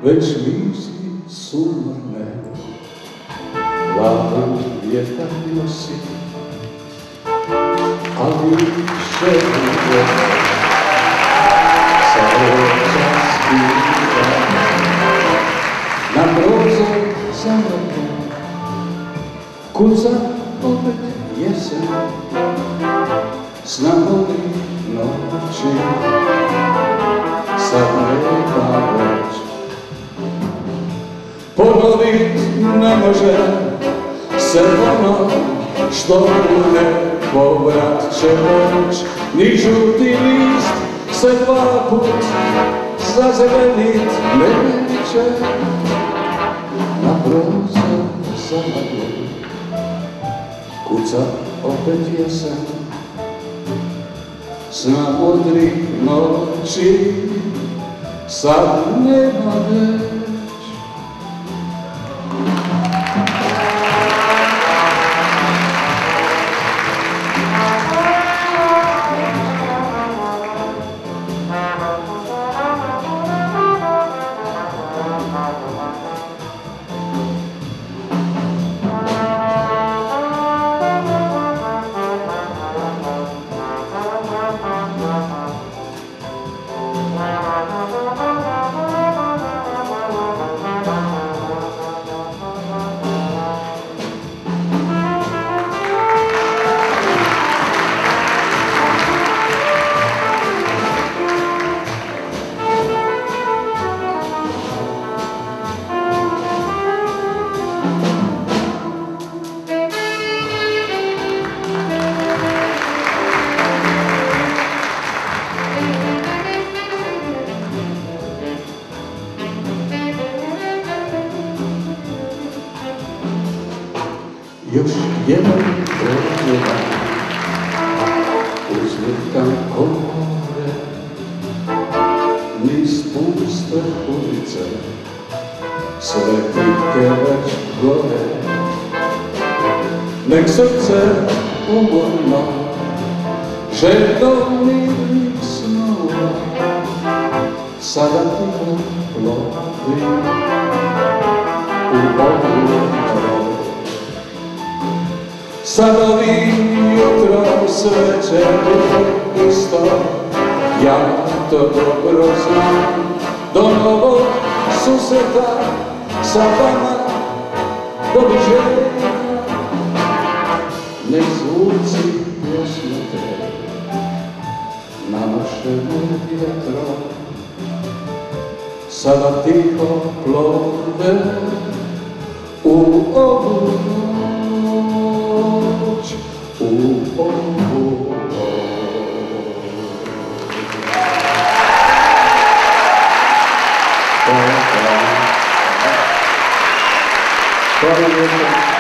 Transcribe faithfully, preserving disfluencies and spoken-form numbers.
već misli sumrne, glavu vjetar nosi, ali želje sa rođa spiva. Na prozor zamrlo, kuca opet jesen, znamovi noći, sad neka već. Ponovit ne može se ono što bude, povrat će već, ni žuti list se dva put zazelenit neće. Na prozor zamrlo, kuca opet jesen, sna modrih noći, sad nema već. Još jedan prođevan uzvrtan komore, niz puste ulice, sve pike već gore. Nek srce umorno, željno mirnih snova, sada tiho plovi u ovu noć. Sad ovim jutrom sve će biti isto, ja to dobro znam. Do novog susreta sa vama, doviđenja. Nek zvuci pjesmete nanošene vjetrom, sada tiho plove u ovu noć, u ovu noć. Hvala lijepo.